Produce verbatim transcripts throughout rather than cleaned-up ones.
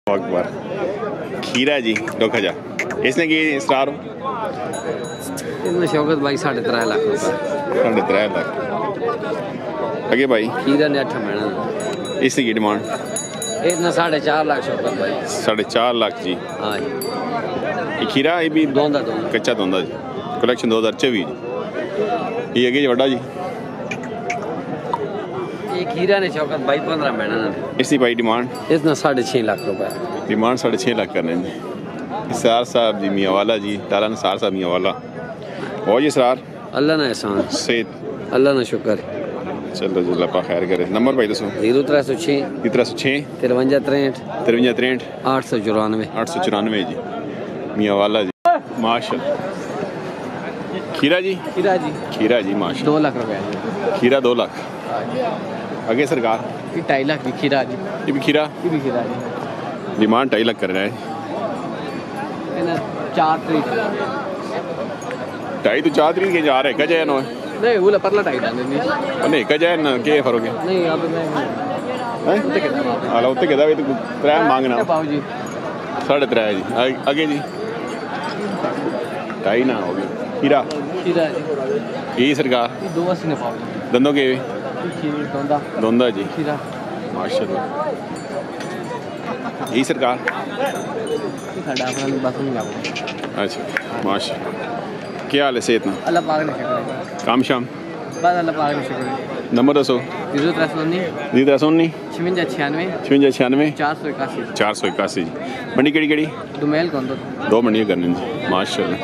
अकबर खीरा जी डोखा जा इसने की इसरार इसमें शौकत भाई साढ़े त्रै लाख रुपए साढ़े त्रै लाख अगे भाई खीरा ने अठ महीना इसकी की डिमांड इतना साढ़े चार लाख शौकत भाई साढ़े चार लाख जी। हाँ जी ये खीरा ये भी दोंदा दोंदा कच्चा दोंदा जी कलेक्शन दो हज़ार चौबीस जी। ये अगे जी वड्डा जी ये खीरा ने शौकत भाई पंद्रह महीना इसकी भाई डिमांड इसना साढ़े छः लाख रुपए डिमांड साढ़े छः लाख कर रहे हैं। इसरार साहब जी मियाँ वाला जी लाला नसार साहब मियाँ वाला और जी इसरार अल्लाह ना एहसान सेहत अल्लाह ना शुक्र चलो जी अल्लाह पाक खैर करे। नंबर भाई दसो जीरो त्रै सौ छः इतना सौ छः तिरवंजा त्रेंठ तिरवंजा त्रेंठ आठ सौ चौरानवे आठ सौ चौरानवे जी मियाँ वाला जी माशाल्लाह। खीरा जी खीरा जी खीरा जी माशाल्लाह दो लाख रुपए खीरा दो लाख आगे सरकार ये ढाई लाख भी खीरा जी ये भी खीरा ये भी खीरा जी डिमांड ढाई लाख कर रहा है इन्हें चार तरीक ढाई तो चार तरीक के जा रहे कजा नो नहीं वो परला ढाई डाल देनी नहीं कजा न के फरोगे नहीं अब मैं हैं हां उत्ते कहदा वे तो त्रै मांगना पाओ जी साढ़े त्रै जी आगे जी ढाई ना हो गई खीरा खीरा जी यही सरकार दो अस्सी ने पाओ दंदों के खीरा दोंदा दोंदा जी खीरा माशाल्लाह यही सरकार साढ़ा अपना बस नहीं लागू अच्छा माशाल्लाह क्या हाल है सेहत ना अल्लाह पाक ने शुक्र काम शाम बस अल्लाह पाक ने शुक्र नंबर दसो जीरो त्रै सौ उन्नी जी त्रै सौ उन्नी छवंजा छियानवे छवंजा छियानवे चार सौ इक्यासी चार सौ इक्यासी जी। मंडी केड़ी केड़ी दुमेल कौन दो दो मंडियां करनी जी माशाल्लाह।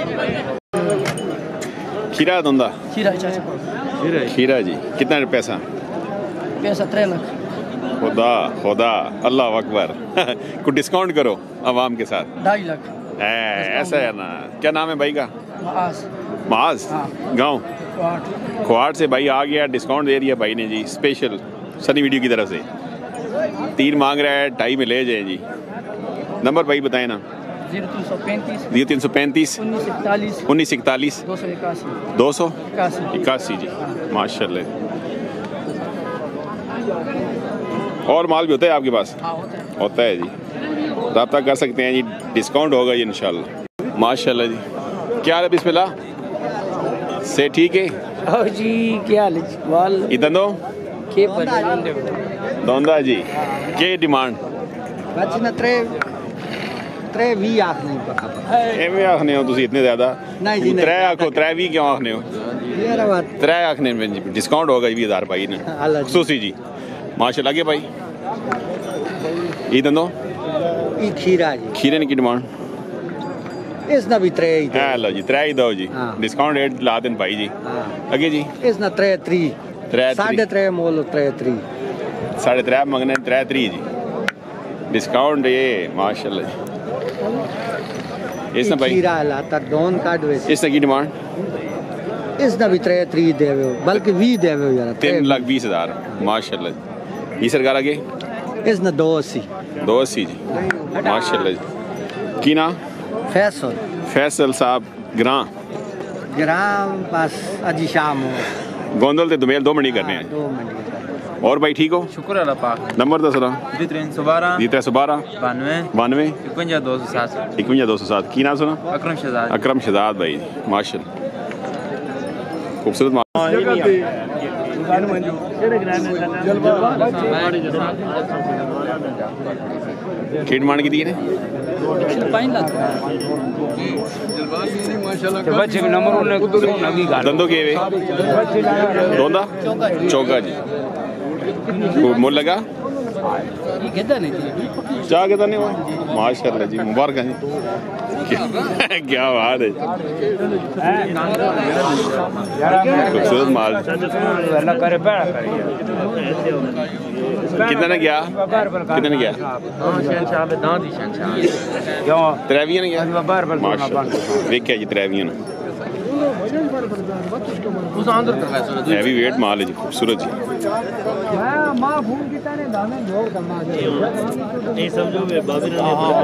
खीरा दोंदा खीरा चाचा खीरा खीरा जी कितना पैसा पैसा त्रै लाख खुदा खुदा अल्लाह अकबर कुछ डिस्काउंट करो आवाम के साथ ढाई लाख ऐ, ऐसा है ना। क्या नाम है भाई का माज माज गाँव आठ खुआट से भाई आ गया डिस्काउंट दे दिया भाई ने जी स्पेशल सनी वीडियो की तरफ से तीन मांग रहा है ढाई में ले जाए जी। नंबर भाई बताए ना जीरो तीन सौ पैंतीस जी तीन सौ पैंतीस उन्नीस इकतालीस उन्नीस इकतालीस दो सौ इक्यासी दो सौ इक्यासी इक्यासी जी माशाल्लाह। और माल भी होता है आपके पास हाँ होता है होता है जी रब्ता कर सकते हैं जी डिस्काउंट होगा जी इंशाल्लाह माशाल्लाह जी। क्या हाल है बिस्मिल्लाह से ठीक है ओ जी क्या हाल है वाल इधर दो के पर दोंदा जी के डिमांड बच्चे ना त्रे त्रे भी आख नहीं पता एवें आखने हो तुसी इतने ज्यादा नहीं जी, नहीं। त्रै आखो त्रै भी क्यों आखने हो यार बात त्रै आखने में जी डिस्काउंट होगा बीस हजार भाई ने अल्लाह जी। खुसूसी जी माशाल्लाह। आगे भाई इधर दो ई खीरा जी खीरे की डिमांड इसना भी त्रे ही है लो जी त्रै ही दो जी हाँ। डिस्काउंट रेट ला देन भाई जी। हाँ आगे जी इसना त्रे त्री त्रै साढ़े त्रे मोल त्रे त्री साढ़े त्रै मंगने त्रै त्री जी डिस्काउंट ये माशाल्लाह जी। इसने भाई खीरा लाता दोन काट वैसे इसने की डिमांड इसना भी त्रे त्री देवे बल्कि वी देवे यार तीन लाख बीस हजार माशाल्लाह जी। ये सरकार आगे इसना दो अस्सी दो अस्सी जी माशाल्लाह जी। की ना फैसल फैसल साहब ग्रां ग्राम पास अजी शाम हो गोंदल ते दुमेल दो मंडी करने हैं दो मिनट और भाई ठीक हो शुक्र अल्लाह पाक नंबर दस रहा जी तीन सौ बारह जी त्रै सौ बारह बानवे बानवे इकवंजा दो सौ सात इकवंजा दो सौ सात की नाम सुना अकरम शहजाद अकरम शहजाद भाई माशाल्लाह खूबसूरत माल की डिमांड की दी ने दंदो के वे दोंदा चौका जी मोल लगा चाह के नहीं हुआ माशाल्लाह जी मुबारक जी क्या बात है खूबसूरत माल कितना ने गया कितना ने गया त्रेविया ने गया माशाल्लाह देखिए जी त्रेविया ने हैवी वेट माल है जी खूबसूरत जी ये समझो वे बाबीरा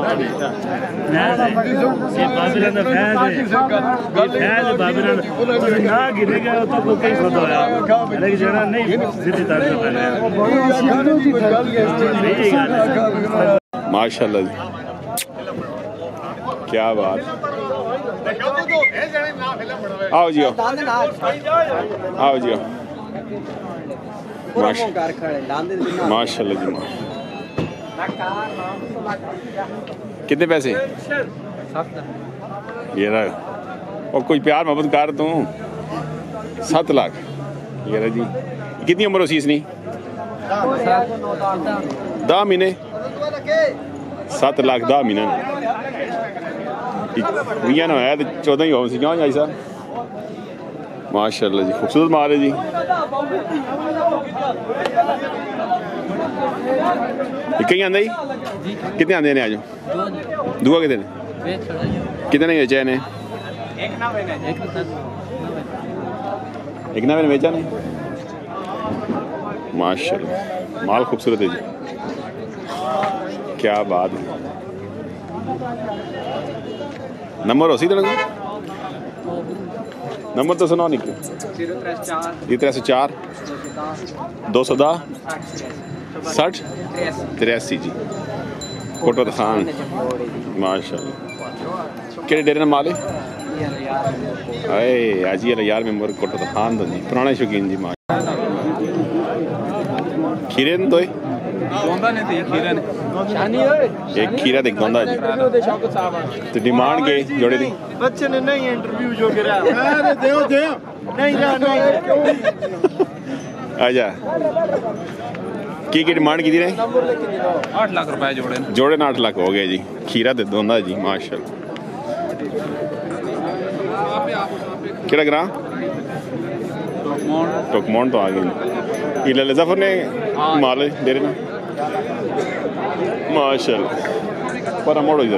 ने बाबीरा ने फैज फैज बाबीरा ना गिरेगा तो को कहीं सौदा होया लेकिन जरा नहीं जिद्दी ताकत है माशाल्लाह जी, क्या बात। आओ जी आओ आओ जी आओ। माशाल्लाह जी, कितने पैसे? ये रहा। और कोई प्यार मोहब्बत कर तू। सात लाख ये रहा जी। कितनी उम्र होसी इसनी? दस महीने। सत्त लाख दस महीने बीह ना है तो चौदह ही हो जाओ भाई साहब। माशाल्लाह जी, खूबसूरत माल है जी। कहीं आंदा जी? कितने आंदे ने आज? दुआ कितने ने? कितने ने बेचा ने? एक नवे ने बेचा ने। माशाल्लाह माल खूबसूरत है जी, क्या बात है। नंबर हो सी तो नंबर तो सुनाओ निकल। जी त्रै सौ चार दो सौ दस सठ तिरासी जी। कोटो खान माशाल्लाह। केड़े डेरे ना माल है? आज ही यार मेंबर कोटो खान तो जी, पुराने शौकीन जी। माश खीरे तो एक खीरा देख दोंदा जी। तो डिमांड के जोड़े दी बच्चे ने नहीं इंटरव्यू जो करा। अरे देओ देओ नहीं जा नहीं। आजा की की डिमांड की थी ने? आठ लाख रुपए जोड़े जोड़े ना आठ लाख हो गए जी। खीरा दे दोंदा जी माशाल्लाह। केड़ा ग्रां? टोकमोन तो आ गए। ये ले जफर ने माल दे रहे ना माशाल्लाह। पर मोड़ो इधर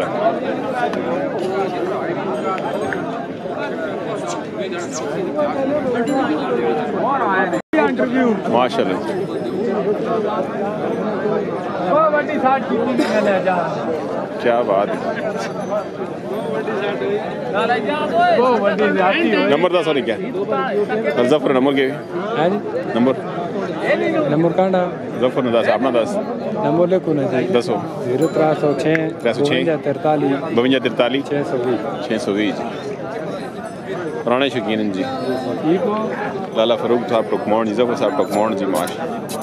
माशाल्लाह। क्या बात है। नंबर दस और क्या जफर नंबर के नंबर नंबर कांडा जफर ने दस अपना दस नंबर लिखो ना जी। दसो जीरो त्रै सौ छः त्रै सौ छः तिरताली बवंजा तिरताली छः सौ बीस छः सौ बीस। पुराने शौकीन जी। ठीक हो लाला फरूक साहब टोकमोन जी, जफर साहब टोकमोन जी। माशा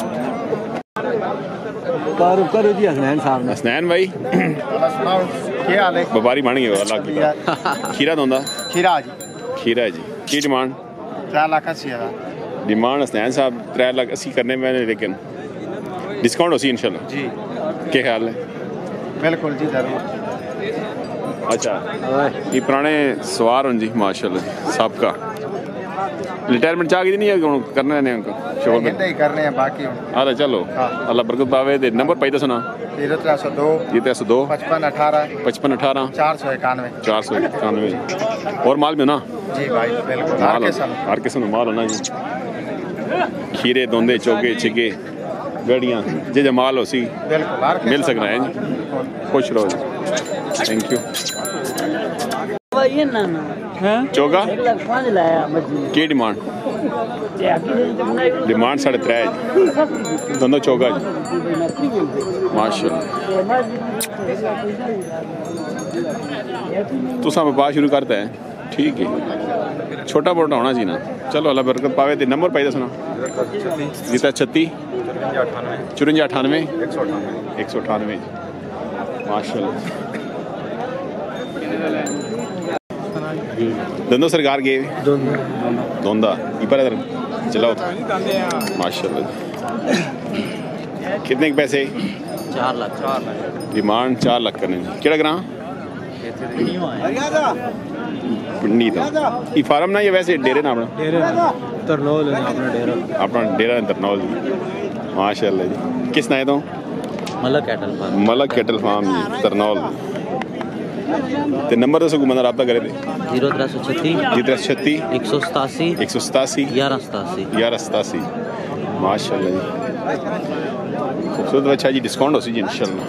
तारुफ करो जी हसनैन साहब ने। हसनैन भाई क्या हाल है? व्यापारी बन गए अल्लाह की। खीरा दोंदा खीरा जी खीरा जी की डिमांड? त्रै लाख अस्सी हज़ार डिमांड हसनैन साहब त्रै लाख अस्सी करने में, लेकिन डिस्काउंट हो सी इंशाल्लाह जी। क्या ख्याल है? बिल्कुल जी जरूर। अच्छा ये पुराने सवार हैं जी माशाल्लाह साहब का। रिटायरमेंट चाह की नहीं है करने ने उनको शोर में ही करने हैं बाकी। अरे चलो अल्लाह बरकत पावे। दे नंबर पाई तो सुना। जीरो त्रै सौ दो ये त्रै सौ दो पचपन अठारह पचपन अठारह चार सौ इक्यानवे चार सौ इक्यानवे। और माल में ना जी भाई बिल्कुल माल हर किस्म का माल होना जी। खीरे दोंदे चौके छिके गड़ियाँ जे जे माल हो सी बिल्कुल मिल सकना है जी। खुश रहो जी। Thank you. चौका की डिमांड? डिमांड साढ़े त्रै जी दोनों चौका जी माशाल्लाह। तुसा व्यापार शुरू करता है ठीक है, छोटा मोटा होना चाहिए ना। चलो अल्लाह बरकत पावे। ते नंबर पाई सुना जीता छत्ती चुरंजा अठानवे एक सौ अठानवे माशाल्लाह। दोनों सरकार गए दोंदा पर चलाओ माशाल्लाह। कितने के पैसे? चार लाख चार लाख डिमांड चार लाख करने। केड़ा ग्रां? पिंडी तो ये फार्म ना ये वैसे डेरे ना अपना तरनौल अपना डेरा अपना डेरा तरनौल जी माशाल्लाह जी। किस नाए तो? Malak cattle farm Malak cattle farm जी तरनौल। ते नंबर दसो को बंदा रब्ता करे थे। जीरो त्रै सौ छत्ती जी त्रै सौ छत्ती एक सौ सतासी एक सौ सतासी ग्यारह सतासी ग्यारह सतासी माशाल्लाह जी। खूबसूरत बच्चा जी। डिस्काउंट हो सी जी इंशाल्लाह।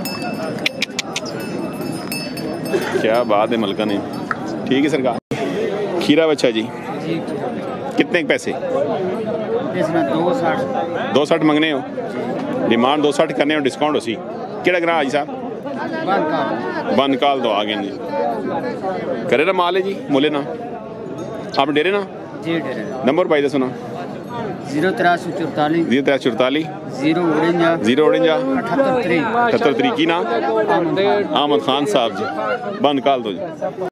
क्या बात है मलका ने। ठीक है सरकार। खीरा बच्चा जी कितने के पैसे? इसमें दो साठ दो साठ मंगने हो। डिमांड दो साठ करने हो। डिस्काउंट हो सी। केड़ा ग्रां हाजी साहब? बन काल दो आ गए जी करे ना माल है जी मोले ना आप डेरे ना जी डेरे नंबर भाई दसो ना जीरो त्रै सौ चौताली जीरो त्रै चौताली जीरो उड़िंजा जीरो उड़िंजा अठहत्तर त्री अठहत्तर तरीकी ना आमद खान साहब जी बन काल दो जी।